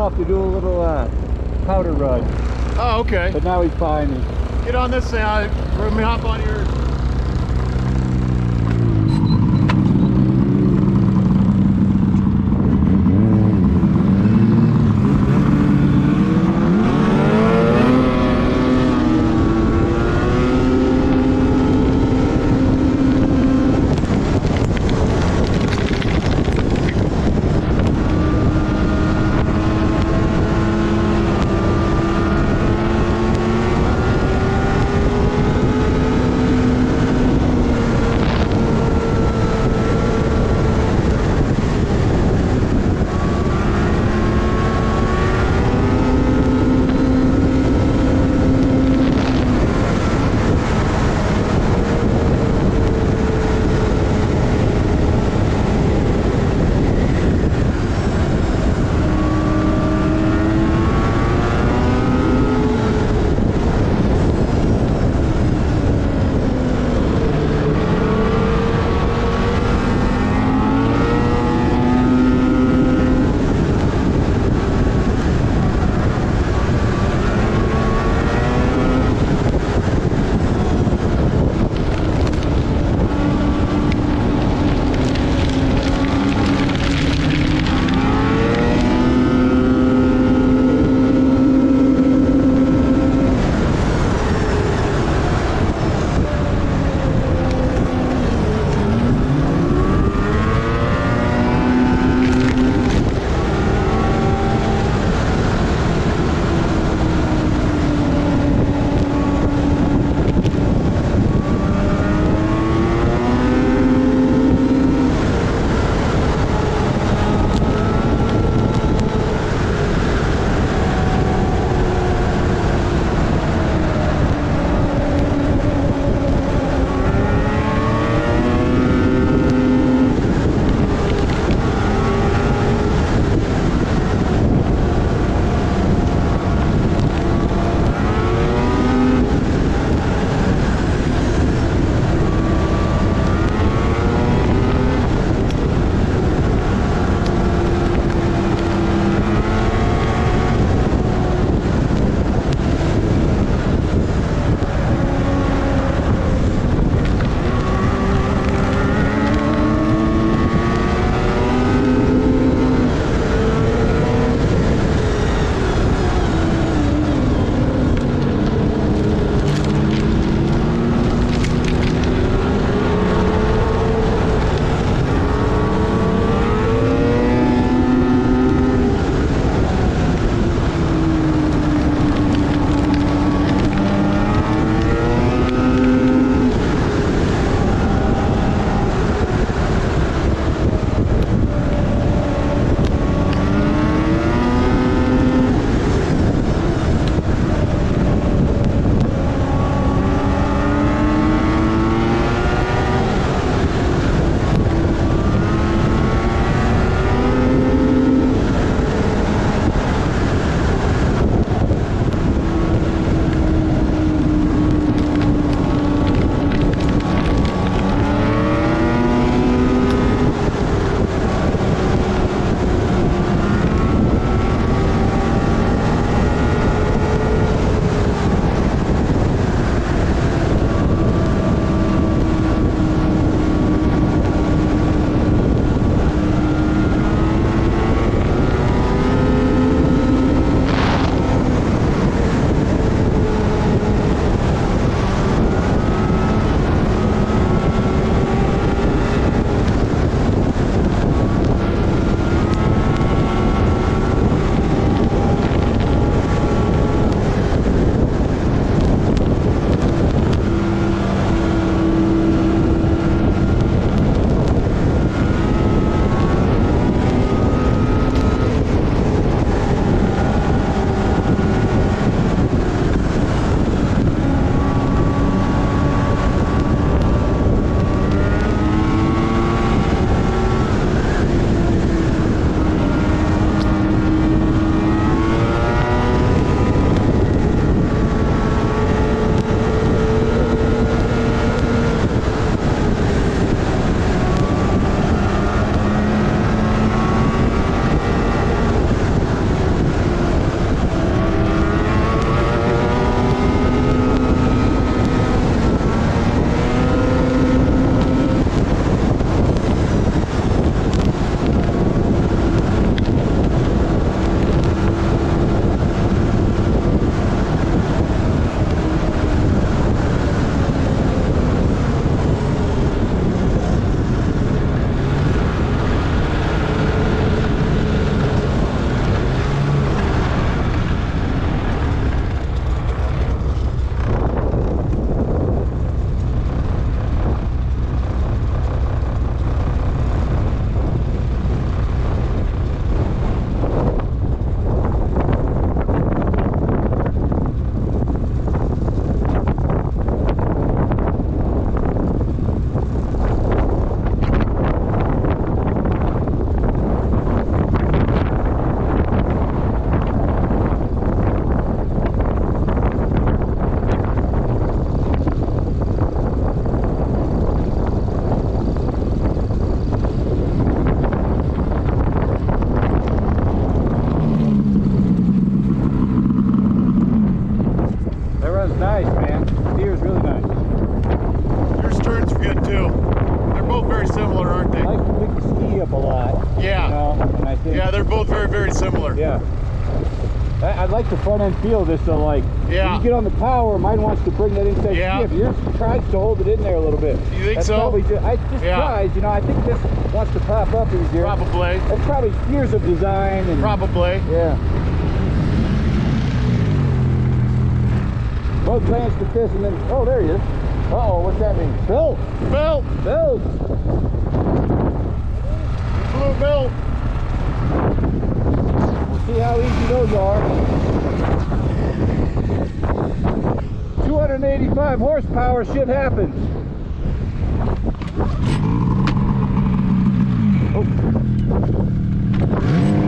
off to do a little powder run. Oh, okay. But now he's fine. Get on this side. Let me hop on yours. think. Yeah, they're both very, very similar. Yeah. I like the front end feel of this, so like, Yeah. when you get on the power, mine wants to bring that inside skiff. Yours tries to hold it in there a little bit. You think That's so? Probably I just tries, you know, I think this wants to pop up easier. Probably. It's probably years of design. And, Probably. Yeah. Both plans to fish and then, oh, there he is. Uh-oh, what's that mean? Bill! Bill! Bill! Blue Bill! We'll see how easy those are. 285 horsepower, shit happens. Oh.